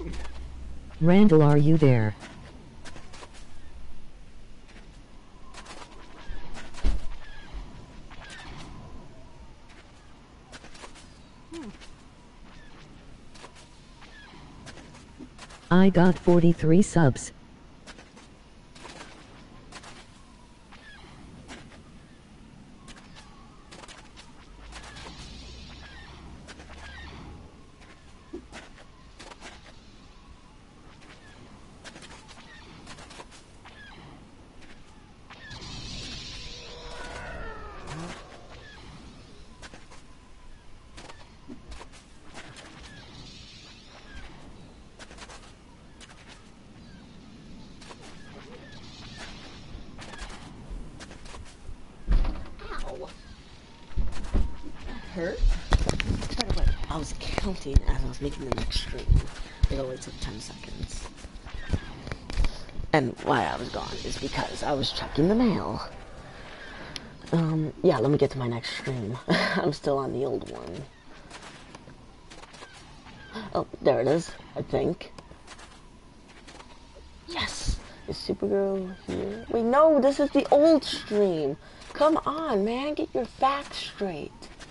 Randall, are you there? I got 43 subs. Hurt? By the way, I was counting as I was making the next stream. It only took 10 seconds. And why I was gone is because I was checking the mail. Yeah, let me get to my next stream. I'm still on the old one. Oh, there it is, I think. Yes! Is Supergirl here? Wait, no, this is the old stream. Come on, man, get your facts straight.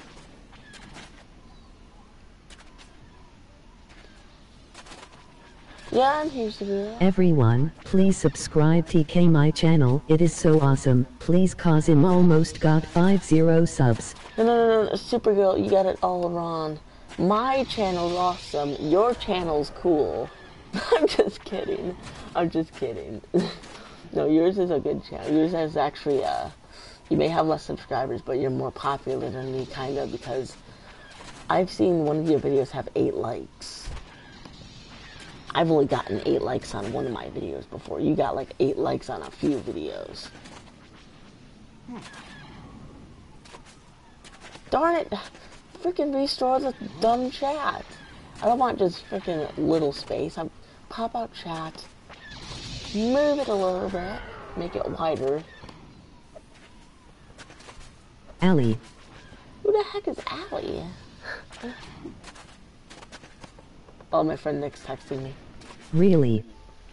Yeah, I'm here, Supergirl. Everyone, please subscribe TK my channel. It is so awesome. Please, cause him almost got 50 subs. No, Supergirl, you got it all wrong. My channel's awesome. Your channel's cool. I'm just kidding. I'm just kidding. No, yours is a good channel. Yours has actually, you may have less subscribers, but you're more popular than me, kind of, because I've seen one of your videos have 8 likes. I've only gotten 8 likes on one of my videos before. You got like 8 likes on a few videos. Darn it! Freaking restore the dumb chat. I don't want just freaking little space. Pop out chat. Move it a little bit. Make it wider. Allie. Who the heck is Allie? Oh, my friend Nick's texting me. Really?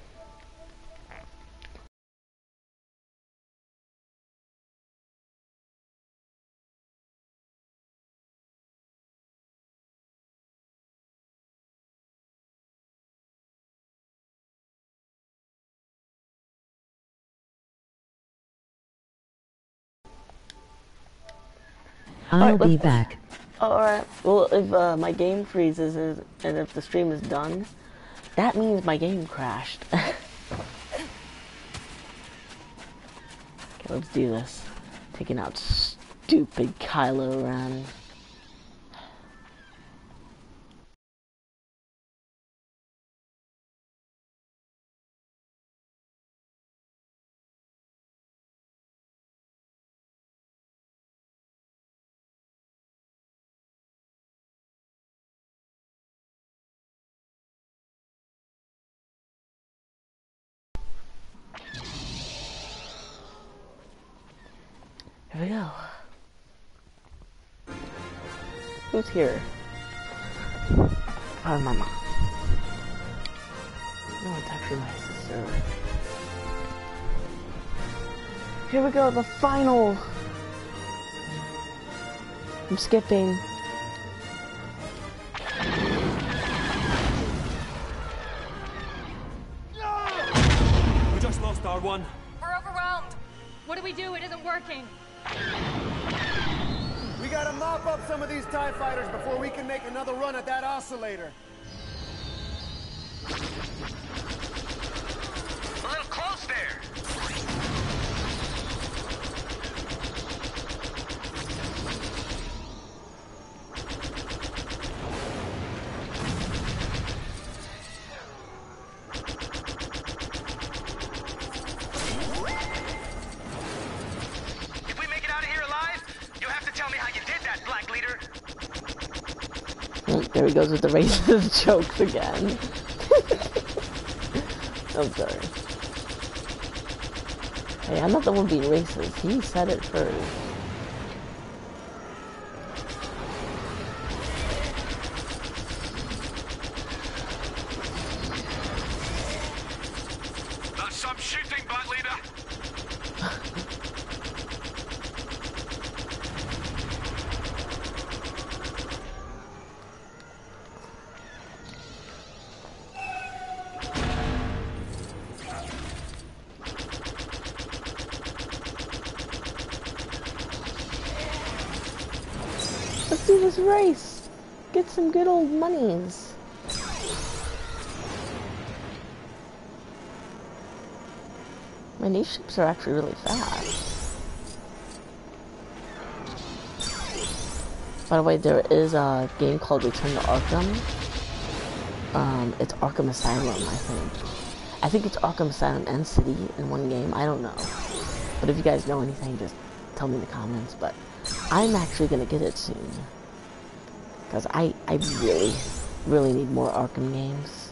I'll be back. Alright, well, if my game freezes and if the stream is done, that means my game crashed. Okay, let's do this. Taking out stupid Kylo Ren. Here we go. Who's here? Oh, Mama. No, it's actually my sister. Here we go, the final. I'm skipping. We just lost our one. We're overwhelmed. What do we do? It isn't working. We gotta mop up some of these TIE fighters before we can make another run at that oscillator. A little close there. If we make it out of here alive, you have to tell me how you did that, Black Leader. Oh, there he goes with the racist jokes again. I'm sorry. Hey, I'm not the one being racist. He said it first. some shooting, Black Leader. Let's do this race. Get some good old monies. Man, these ships are actually really fast. By the way, there is a game called Return to Arkham. It's Arkham Asylum, I think. I think it's Arkham Asylum and City in one game. I don't know. But if you guys know anything, just tell me in the comments. But I'm actually gonna get it soon. Because I really need more Arkham games.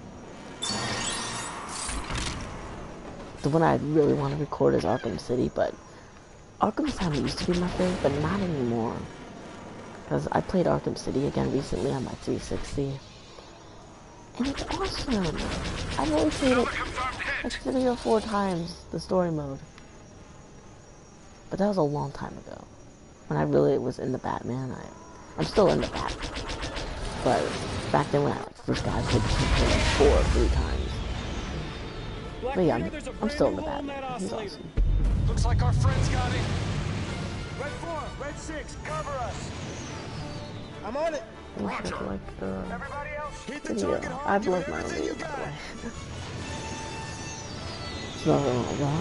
The one I really want to record is Arkham City, but Arkham Asylum used to be my favorite, but not anymore. Because I played Arkham City again recently on my 360. And it's awesome. I've only played it like 3 or 4 times, the story mode. But that was a long time ago. When I really was into Batman. I'm still into Batman. But back then when I first got, I played like 4 or 3 times. But yeah, I'm still into Batman. He's awesome. Looks like our friends got it. Red 4, Red 6, cover us. I'm on it. Roger. Like the Everybody else, hit the video. target hard. I've loved my own Everything video, you by the got. way. It's nothing like that.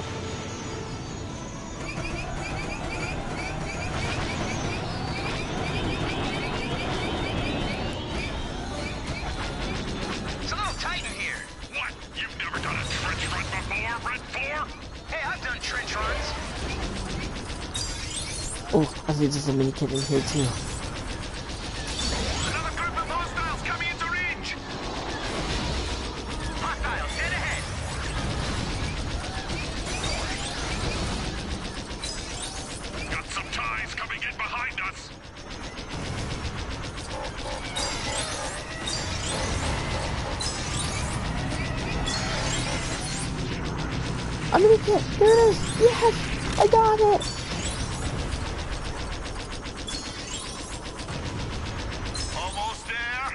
It's a little tight in here. What? You've never done a trench run before, Red 4? Hey, I've done trench runs. Oh, I think there's a mini kid in here too. Another group of hostiles coming into range. Hostiles, dead ahead. Got some ties coming in behind us. A mini kid! There it is! Yes! I got it! Almost there.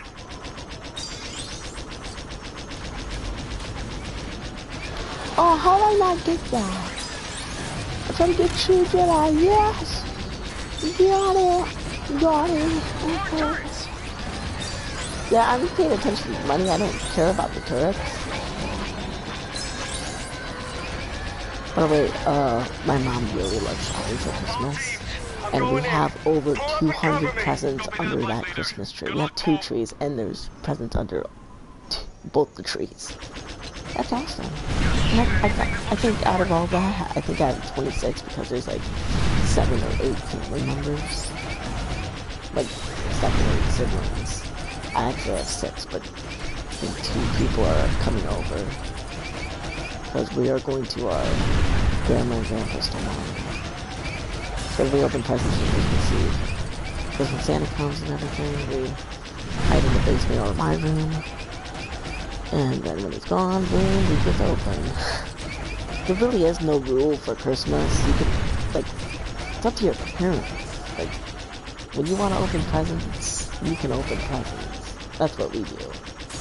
Oh, how did I not get that? I'm trying to get True Jedi. Yes! Got it! Got it! More Okay. turrets. Yeah, I'm paying attention to the money. I don't care about the turrets. By the way, my mom really loves shopping for Christmas. And we have over 200 presents under that Christmas tree. We have 2 trees, and there's presents under both the trees. That's awesome. And I think out of all that, I think I have 26 because there's like 7 or 8 family members. Like 7 or 8 siblings. I actually have 6, but I think 2 people are coming over. Because we are going to our grandma and grandpa's tomorrow. So we open presents for Christmas Eve. Because when Santa comes and everything, we hide in the basement or my room. And then when he's gone, boom, we get to open. There really is no rule for Christmas. You can, like, it's up to your parents. Like, when you want to open presents, you can open presents. That's what we do.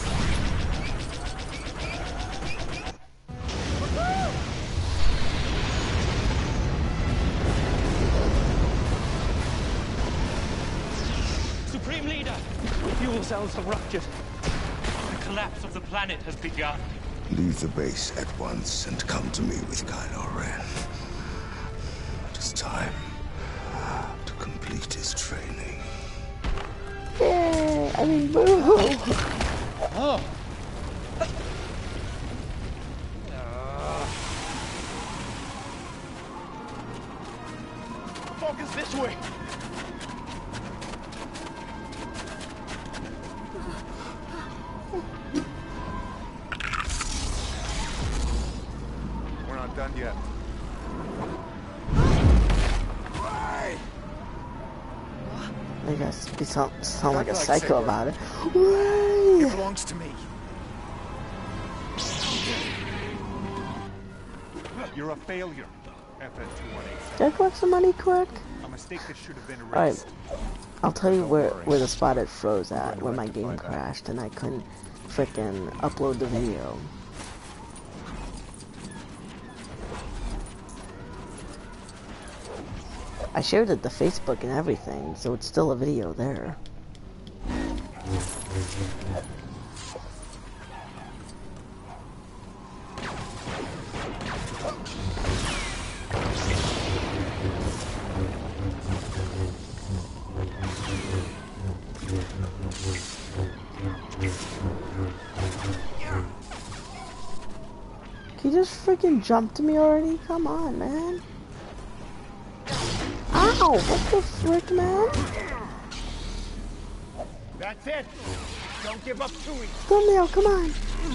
Supreme Leader, fuel cells have ruptured. The collapse of the planet has begun. Leave the base at once and come to me with Kylo Ren. It is time to complete his training. Yeah, I mean, boo. Oh. Focus this way. We're not done yet. I guess you sound like a Like psycho Saber. about it. It belongs to me. You're a failure, FN-2187. Did I collect some money quick? A mistake that should have been Alright. erased. I'll tell you where the spot it froze at, where my game crashed and I couldn't frickin' upload the video. I shared it to Facebook and everything, so it's still a video there. He just freaking jumped me already? Come on, man. Ow! What the frick, man? That's it. Don't give up too easy. Thumbnail, come on.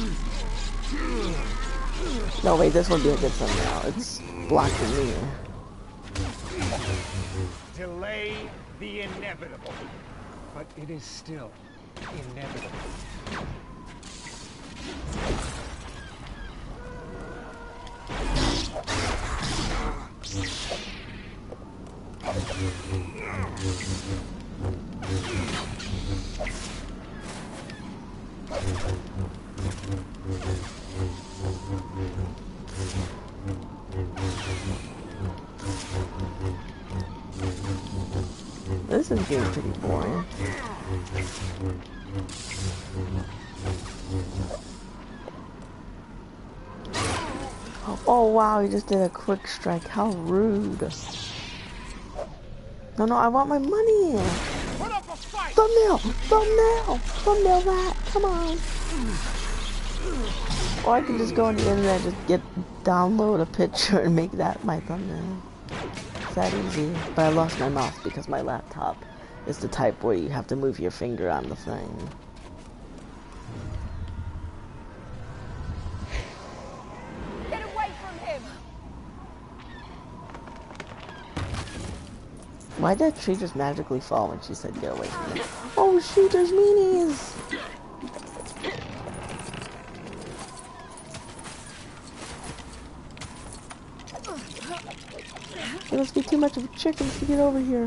No, wait, this would be a good thumbnail. It's blocking me. Delay the inevitable. But it is still inevitable. This is getting pretty boring. Oh wow, he just did a quick strike. How rude. No, I want my money. Put up a fight. Thumbnail that. Come on. Or I can just go on the internet, just download a picture and make that my thumbnail. It's that easy. But I lost my mouse because my laptop is the type where you have to move your finger on the thing. Get away from him! Why'd that tree just magically fall when she said get away from me? Oh shoot, there's meanies! There must be too much of a chicken to get over here.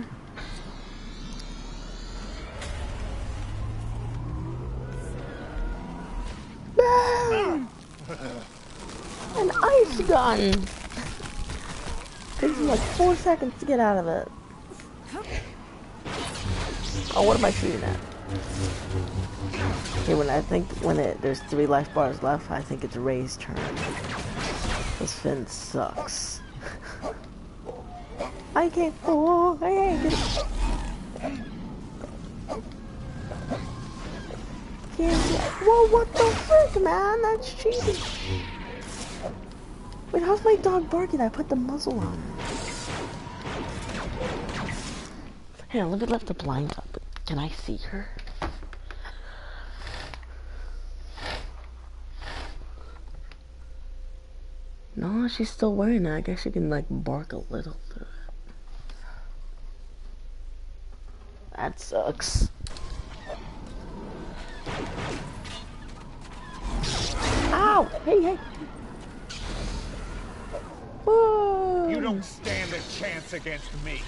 Bam! An ice gun! Takes me like 4 seconds to get out of it. Oh, what am I shooting at? Okay, there's 3 life bars left, I think it's Ray's turn. This Finn sucks. I can't. Oh, I get it. Whoa, what the frick, man? That's cheating. Wait, how's my dog barking? I put the muzzle on her. Here, let me lift the blind up. Can I see her? No, she's still wearing it. I guess she can, like, bark a little through it. That sucks. Ow! Hey! Whoa! You don't stand a chance against me.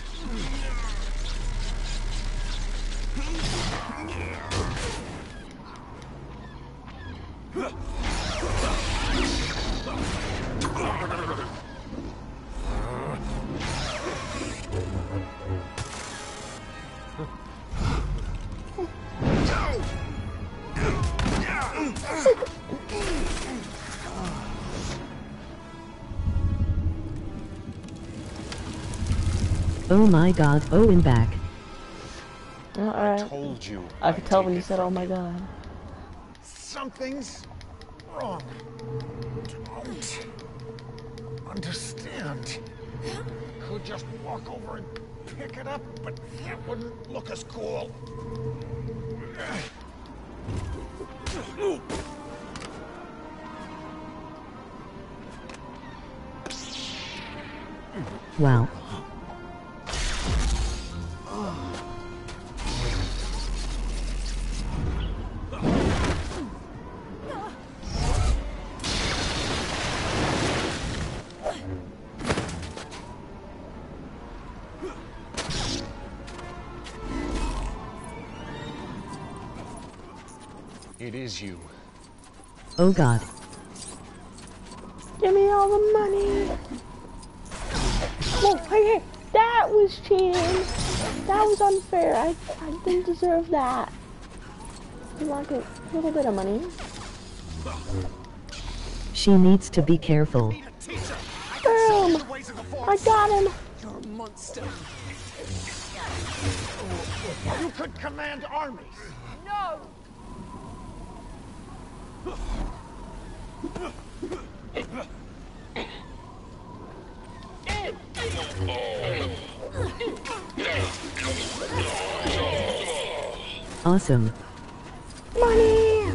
Oh my god, oh and back. Alright. I told you. I could tell when you said, oh my god. Something's wrong. Don't understand. Could just walk over and pick it up, but that wouldn't look as cool. Wow. It is you. Oh god. Give me all the money. Whoa, hey, that was cheating. That was unfair. I didn't deserve that. You want a little bit of money? She needs to be careful. Boom! I got him. You're a monster. You could command armies. No! Awesome. Money!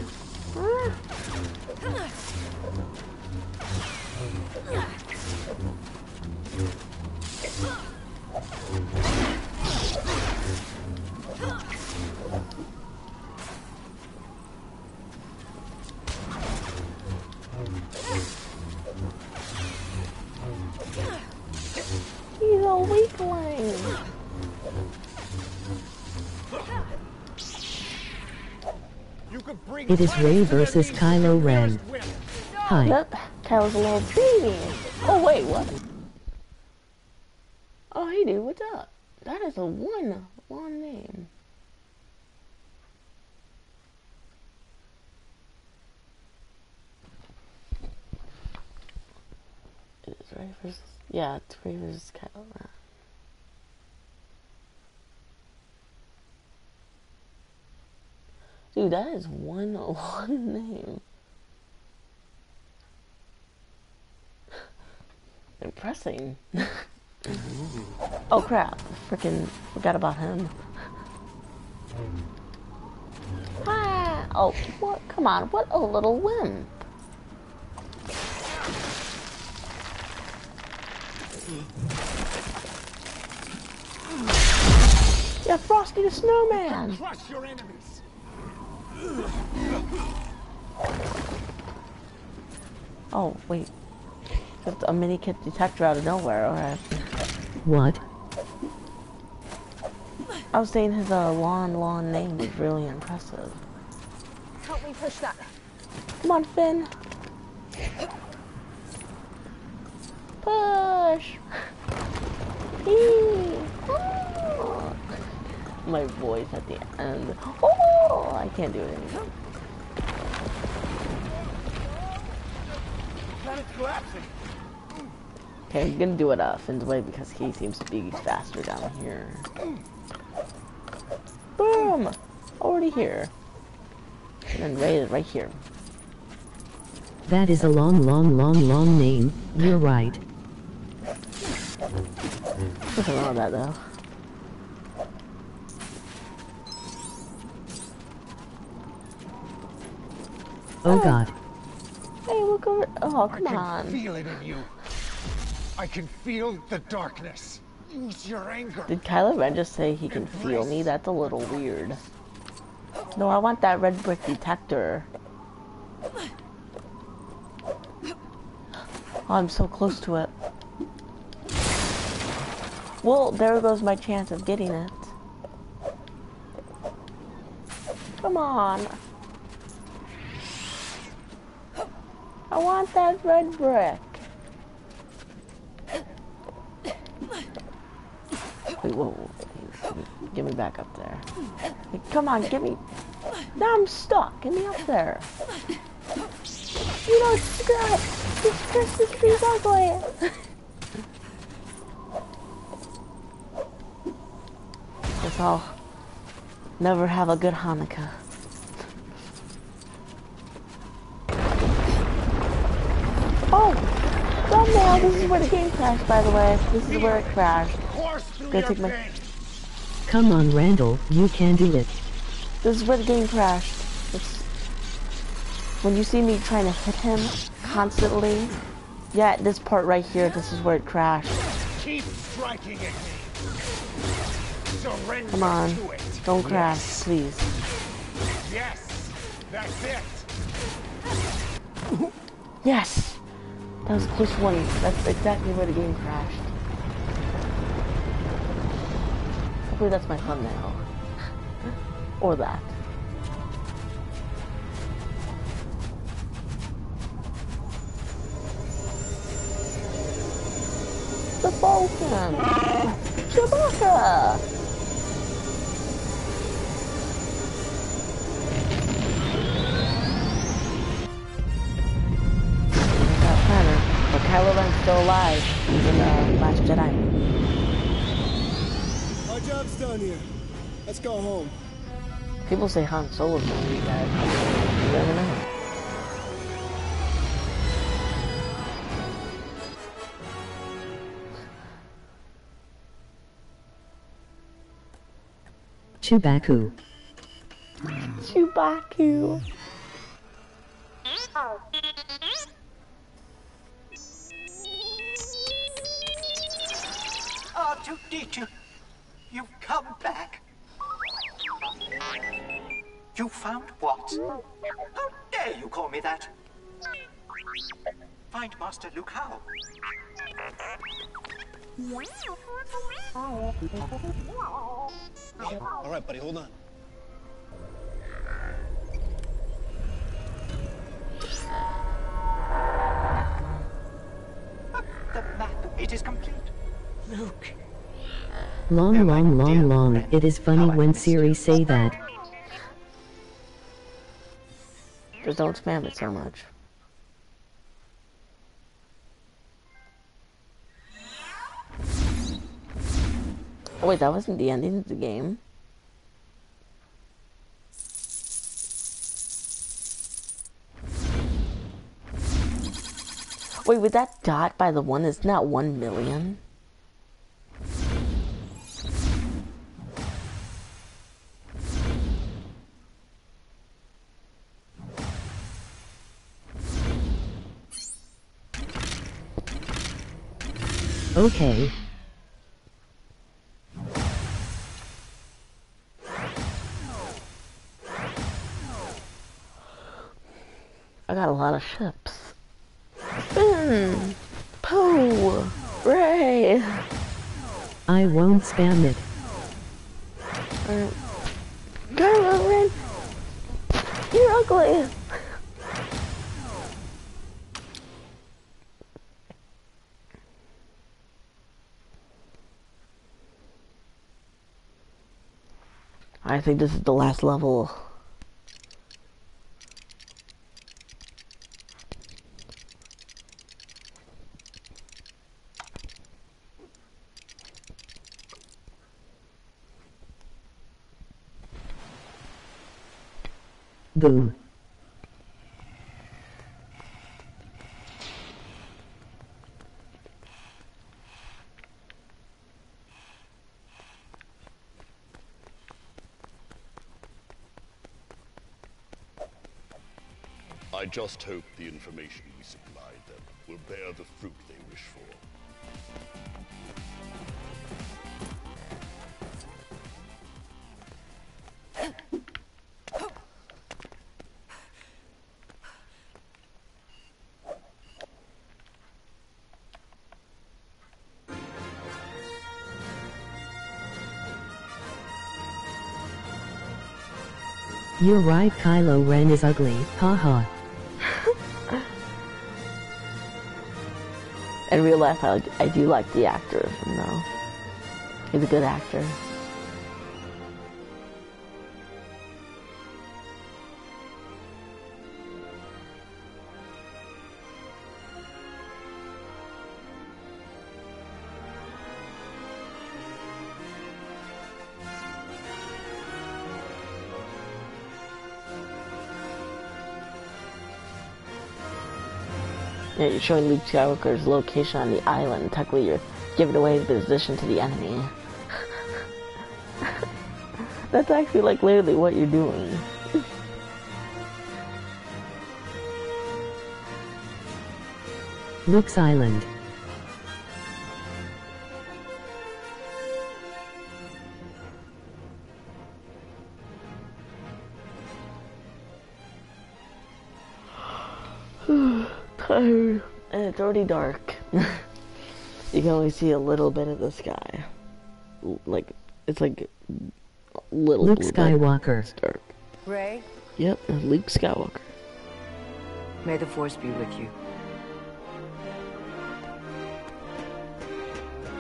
He's a weakling. You could bring It is Rey fire to their versus knees Kylo with your Ren. nearest whip. Hi. Yep, Kyle's a little baby. Oh wait, what? Oh hey dude, what's up? That is a one name. It's Rey versus, yeah, it's Rey versus Kylo Ren. Dude, that is one name. Impressing. Oh crap, freaking forgot about him. Ah, oh, what? Come on, what a little wimp. Yeah, Frosty the Snowman. Crush your enemies. Oh, wait. That's a mini kit detector out of nowhere, alright. What? I was saying his long name was really impressive. Help me push that. Come on, Finn. Push. Eee. Oh. My voice at the end. Oh, I can't do it anymore. Planet's collapsing. Okay, I'm gonna do it Finn's way because he seems to be faster down here. Boom! Already here. And then Rey is right here. That is a long name. You're right. Nothing wrong with that though. Oh god. Hey, look over. Oh, I come can on. feel it in you. I can feel the darkness. Use your anger. Did Kylo Ren just say he can feel me? That's a little weird. No, I want that red brick detector. Oh, I'm so close to it. Well, there goes my chance of getting it. Come on. I want that red brick. Wait, whoa. Get me back up there. Hey, come on, get me. Now I'm stuck. Get me up there. You know, screw it. This Christmas tree's ugly. Guess I'll never have a good Hanukkah. Oh, thumbnail. This is where the game crashed, by the way. This is where it crashed. Course through Go your take my- veins. Come on, Randall, you can do it. This is where the game crashed. It's when you see me trying to hit him constantly. Yeah, this part right here, this is where it crashed. Keep striking at me. Surrender Come on. to it. Don't crash, please. Yes, that's it. Yes! That was a close one. That's exactly where the game crashed. Hopefully that's my thumbnail. Or that. Falcon! Chewbacca! But Kylo Ren's still alive. He's in the Last Jedi. Our job's done here. Let's go home. People say Han Solo's gonna be dead. You never know. Chewbacca. Chewbacca. R2-D2, you've come back. You found what? How dare you call me that? Find Master Luke how? All right, buddy, hold on. The map, it is complete. Luke. Long. It is funny when Siri say that. Just don't spam it so much. Oh wait, that wasn't the ending of the game. Wait, with that dot by the one, isn't that 1 million? Okay. I got a lot of ships. Finn! Poe! Rey! I won't spam it. Kylo Ren! You're ugly! I think this is the last level. Boom. I just hope the information we supplied them will bear the fruit they wish for. You're right, Kylo Ren is ugly, haha. In real life, I do like the actor of him though. He's a good actor. Yeah, you're showing Luke Skywalker's location on the island. Technically, you're giving away his position to the enemy. That's actually like literally what you're doing. Luke's Island. Tired. And it's already dark. You can only see a little bit of the sky. Like, it's like little Luke blue, Skywalker. It's dark. Rey, Yep, Luke Skywalker. may the Force be with you.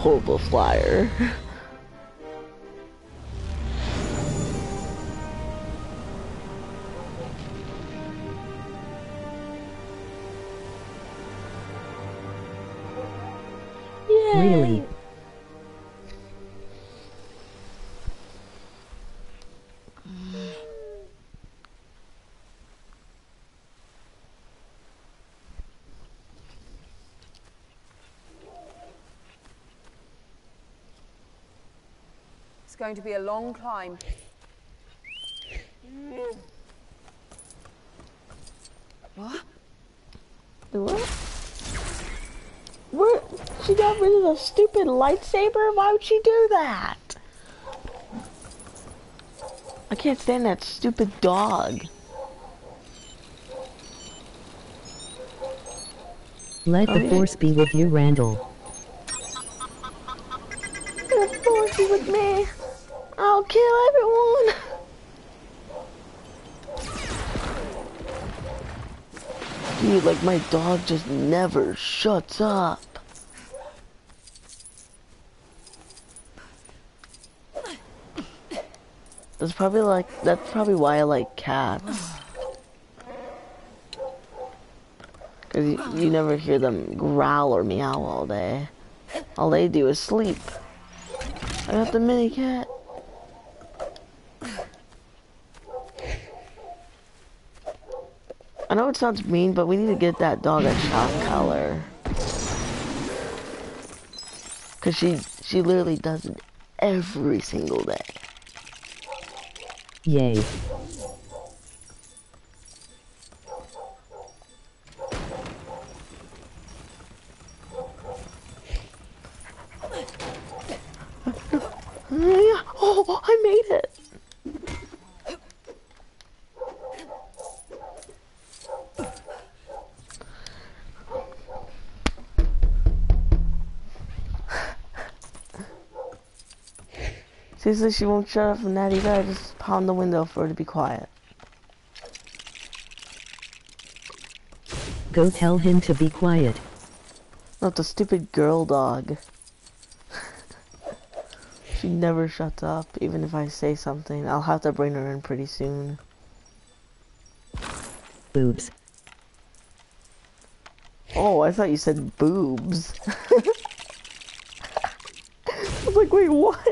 horrible flyer. Really? It's going to be a long climb. What? What? She got rid of the stupid lightsaber? Why would she do that? I can't stand that stupid dog. Let the Force be with you, Randall. Let the Force be with me. I'll kill everyone. Dude, like my dog just never shuts up. That's probably why I like cats. Cause you never hear them growl or meow all day. All they do is sleep. I got the mini cat. I know it sounds mean, but we need to get that dog a shot collar. Cause she literally does it every single day. Yay. Oh, I made it. Seriously, she won't shut up from that either. I just pound the window for her to be quiet. Go tell him to be quiet. Not the stupid girl dog. She never shuts up, even if I say something. I'll have to bring her in pretty soon. Boobs. Oh, I thought you said boobs. I was like, wait, what?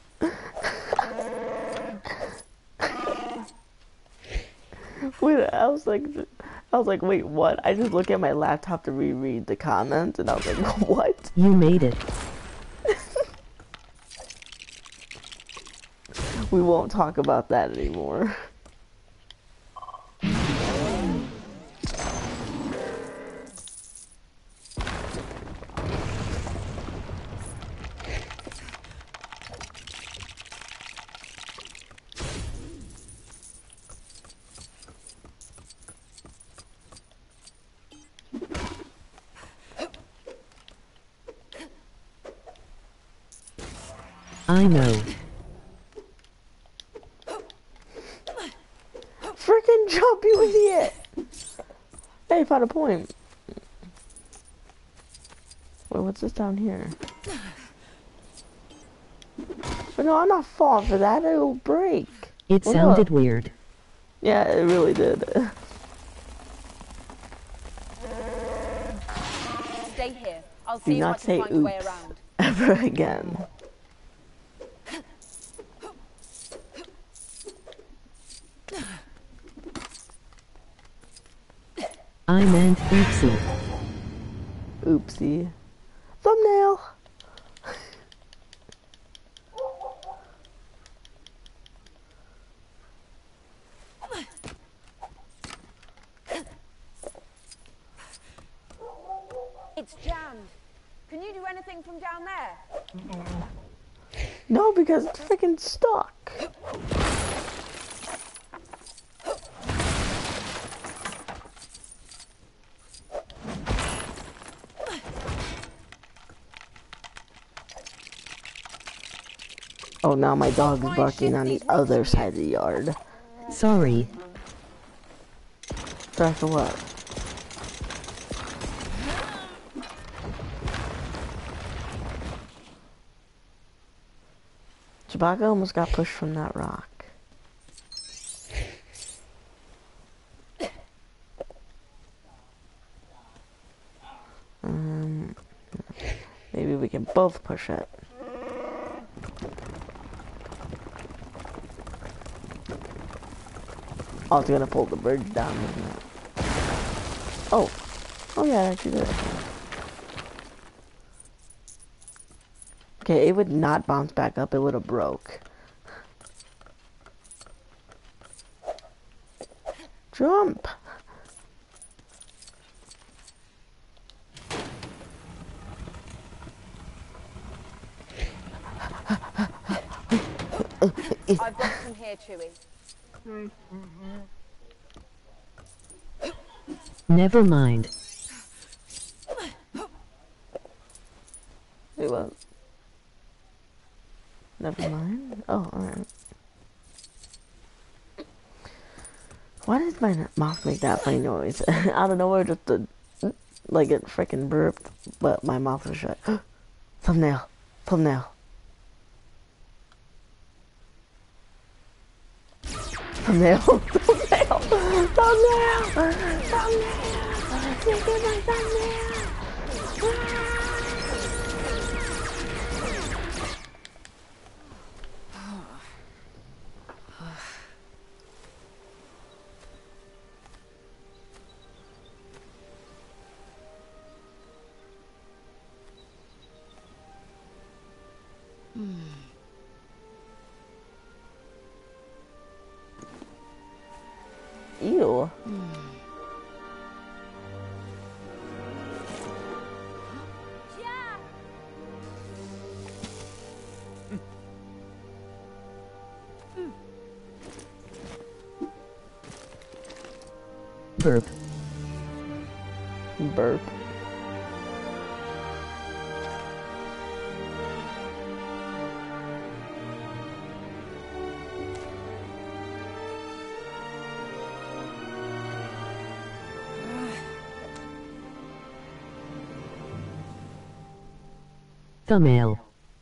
Wait, I was like, wait, what? I just look at my laptop to reread the comments, and I was like, what? You made it. We won't talk about that anymore. I know. Frickin' jump, you idiot! Hey, found a point. Wait, what's this down here? But no, I'm not falling for that. It'll break. It sounded weird. Yeah, it really did. Stay here. I'll see Do not say oops ever again. I meant oopsie. Oopsie. Thumbnail. It's jammed. Can you do anything from down there? No, because it's freaking stuck. Oh, now my dog is barking on the other side of the yard. Sorry. Sorry for what? Chewbacca almost got pushed from that rock. Maybe we can both push it. Oh, it's gonna pull the bridge down, isn't it? Oh. Oh yeah, it actually did. Okay, it would not bounce back up, it would have broke. Jump! I've got some here, Chewie. Never mind. Wait, what? Never mind? Oh, alright. Why does my mouth make that funny noise? Out of nowhere, just like it freaking burped, but my mouth was shut. Thumbnail. Thumbnail. Thumbnail. Thumbnail. Thumbnail. Thumbnail. Look at my thumbnail. Ew. Burp. Burp. Thumbnail.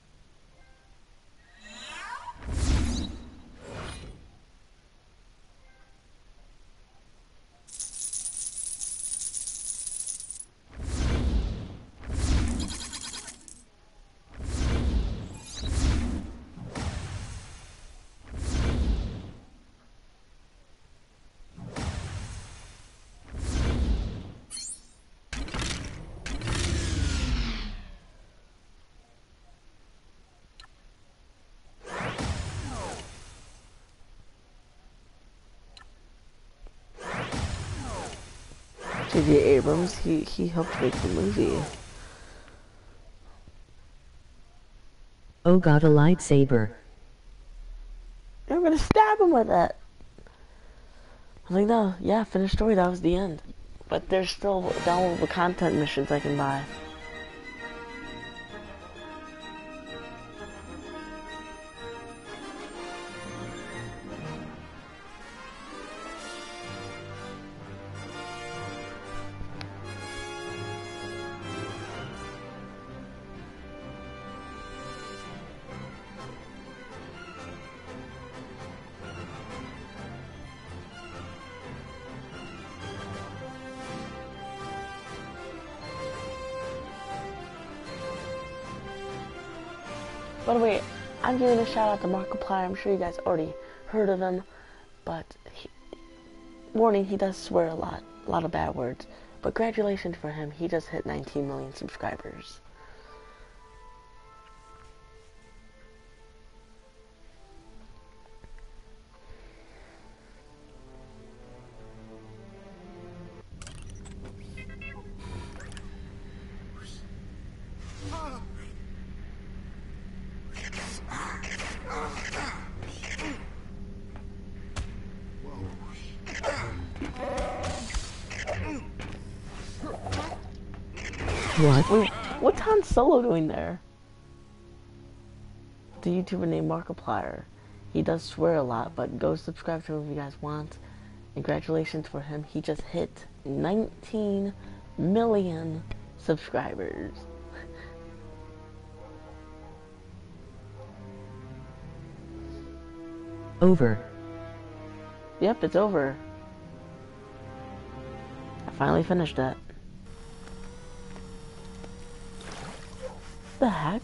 J.J. Abrams, he helped make the movie. Oh, got a lightsaber. I'm gonna stab him with it. I was like, no, yeah, finish story, that was the end. But there's still downloadable content missions I can buy. By the way, I'm giving a shout out to Markiplier. I'm sure you guys already heard of him, but warning, he does swear a lot of bad words. But congratulations for him, he just hit 19 million subscribers. What? Wait, what's Han Solo doing there? The YouTuber named Markiplier. He does swear a lot, but go subscribe to him if you guys want. And congratulations for him. He just hit 19 million subscribers. Over. Yep, it's over. I finally finished it. The heck?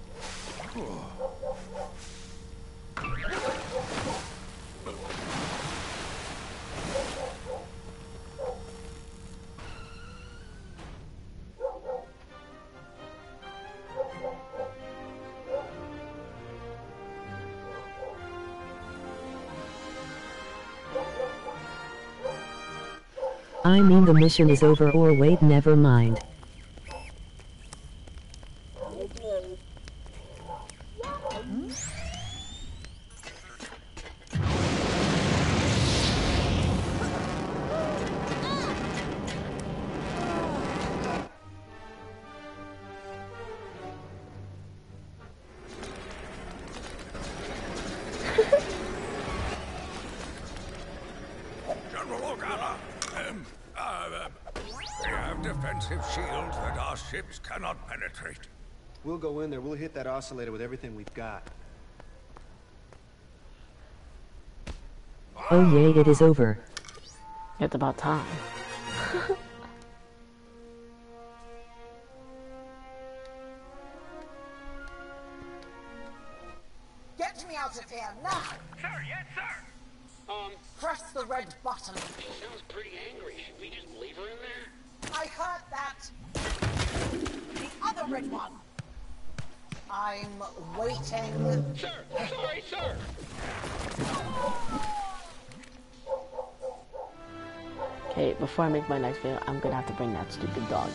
I mean the mission is over, or wait, never mind. General Organa, we have defensive shields that our ships cannot penetrate. We'll go in there. We'll hit that oscillator with everything we've got. Oh yay, it is over. It's about time. Get me out of here now! Sir, yes, sir. Press the red button. She sounds pretty angry. Should we just leave her in there? I heard that. The other red one. I'm waiting. Sir, sorry, sir. Okay, before I make my next video, I'm gonna have to bring that stupid dog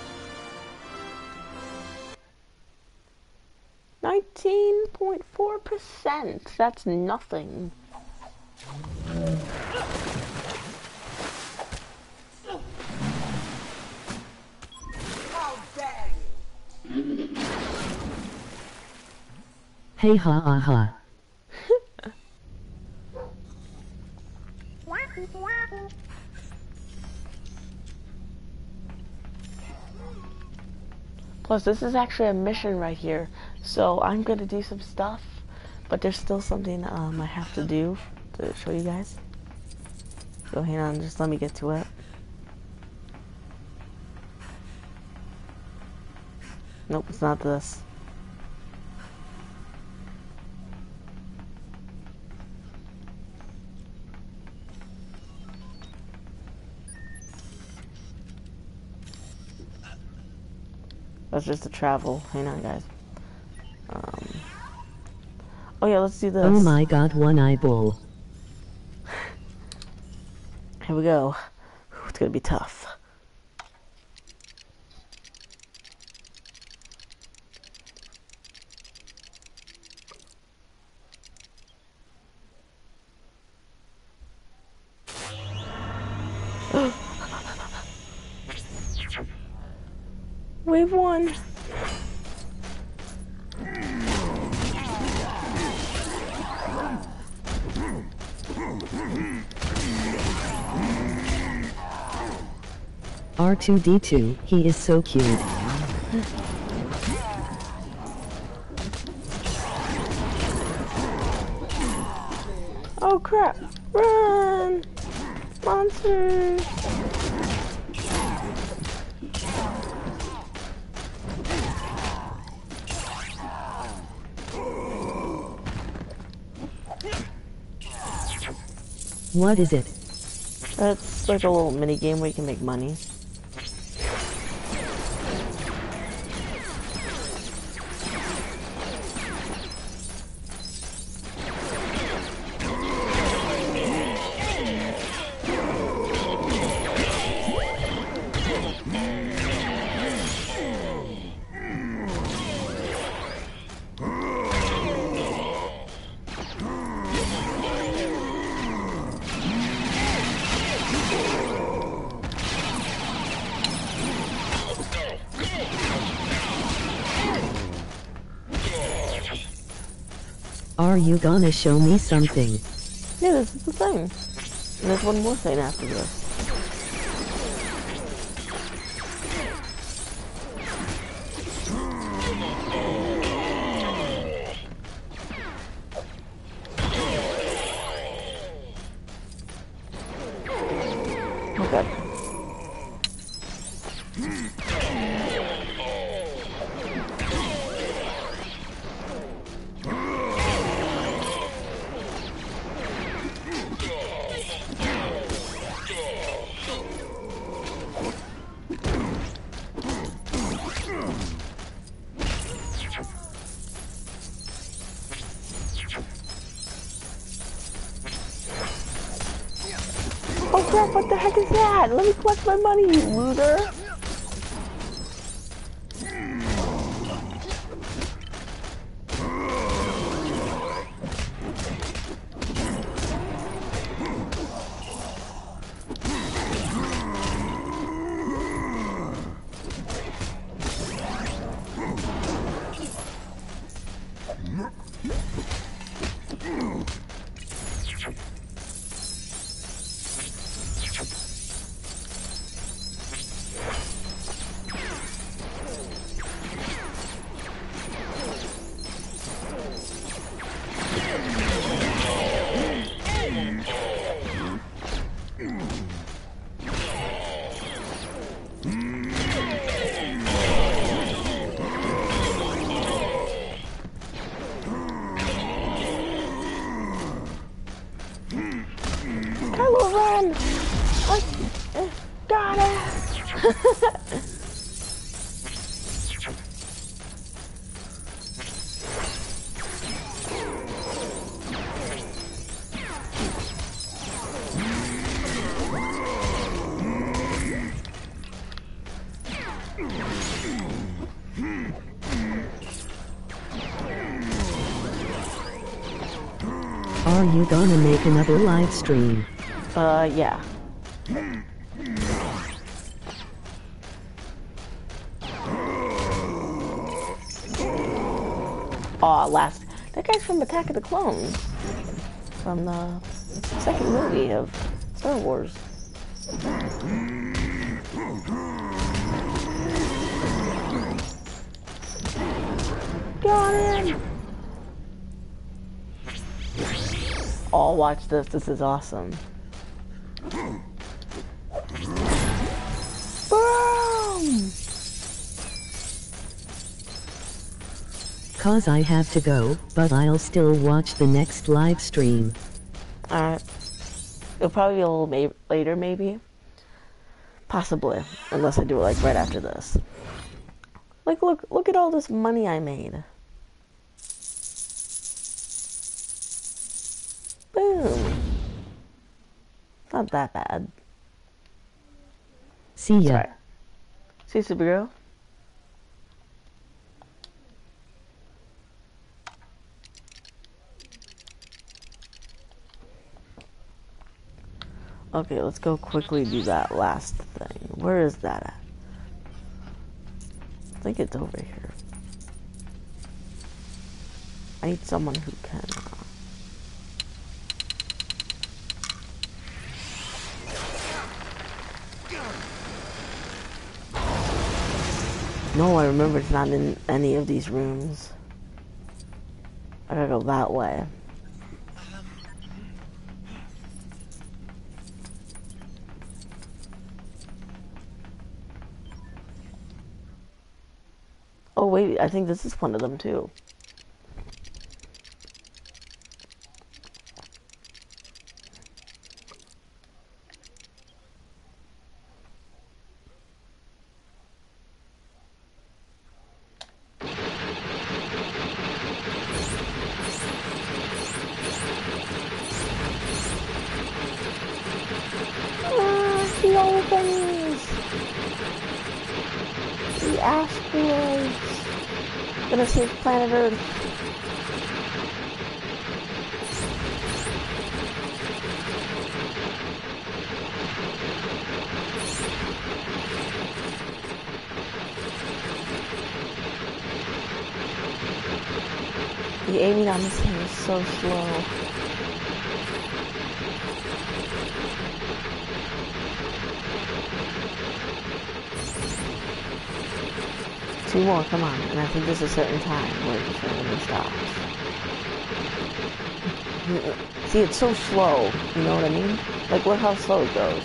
in. 19.4%. That's nothing. How dare you? Hey ha ha ha. Plus, this is actually a mission right here, so I'm gonna do some stuff, but there's still something I have to do to show you guys. So hang on, just let me get to it. Nope, it's not this. That's just the travel. Hang on, guys. Oh yeah, let's do this. Oh my god, one eyeball. Here we go. It's gonna be tough. Wave 1. R2-D2, he is so cute. Oh crap! Run! Monsters! What is it? That's like a little mini game where you can make money. Are you gonna show me something? Yeah, this is the thing. And there's one more thing after this. crap, what the heck is that? Let me collect my money, you loser. Kylo Ren! Got it! Are you gonna make another live stream? Yeah. Aw, last. That guy's from Attack of the Clones. From the second movie of Star Wars. Got him! Oh, watch this. This is awesome. Boom! Cause I have to go, but I'll still watch the next live stream. Alright. It'll probably be a little later, maybe. Possibly. Unless I do it, like, right after this. Like, look at all this money I made. Boom. Not that bad. See ya. Sorry. See you, Supergirl. Okay, let's go quickly do that last thing. Where is that at? I think it's over here. I need someone who can... No, I remember it's not in any of these rooms. I gotta go that way. Oh wait, I think this is one of them too. The elephants! The asteroids! Gonna save planet Earth. The aiming on this thing is so slow. Two more, come on. And I think there's a certain time where it just randomly stops. See, it's so slow. You know what I mean? Like, look how slow it goes.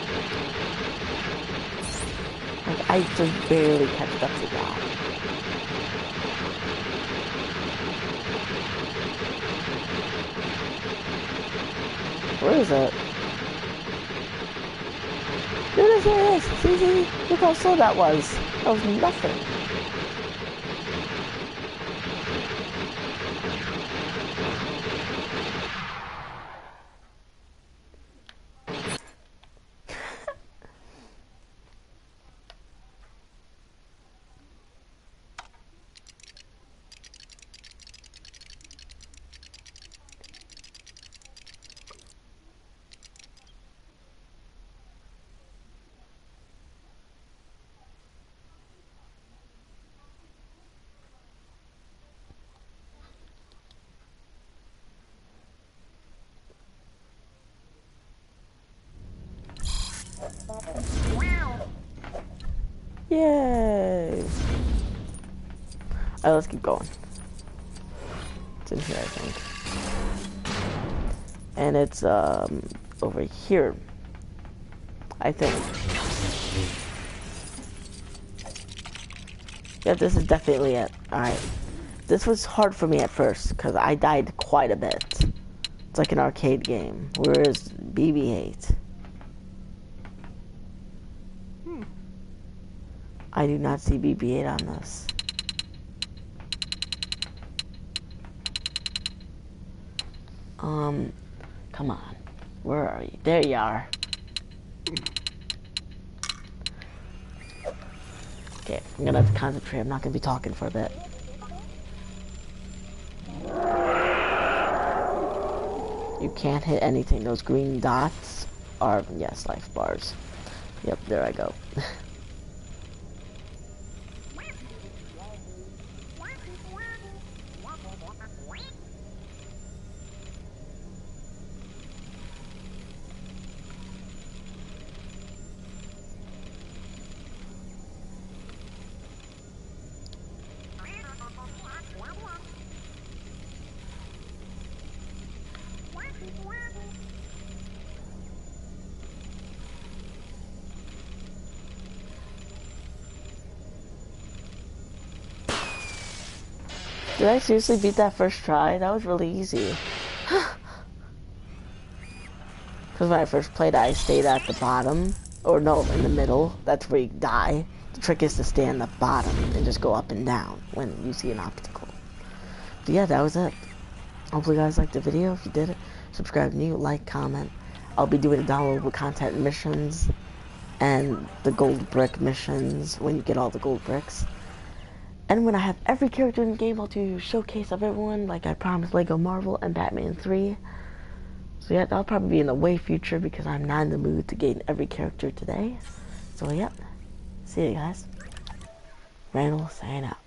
Like, I just barely catch up to that. Where is it? There it is! See? Look how slow that was. That was nothing. Yay! Alright, let's keep going. It's in here, I think. And it's, over here. I think. Yeah, this is definitely it. Alright. This was hard for me at first, because I died quite a bit. It's like an arcade game. Where is BB-8? I do not see BB-8 on this. Come on. Where are you? There you are. Okay, I'm gonna have to concentrate. I'm not gonna be talking for a bit. You can't hit anything. Those green dots are, yes, life bars. Yep, there I go. Did I seriously beat that first try? That was really easy. Because when I first played, I stayed at the bottom. Or no, in the middle. That's where you die. The trick is to stay on the bottom and just go up and down when you see an obstacle. But yeah, that was it. Hopefully you guys liked the video. If you did it, subscribe new, like, comment. I'll be doing the downloadable content missions and the gold brick missions when you get all the gold bricks. And when I have every character in the game, I'll do showcase of everyone, like I promised Lego Marvel and Batman 3. So yeah, that'll probably be in the way future because I'm not in the mood to gain every character today. So yep, see you guys. Randall, sign out.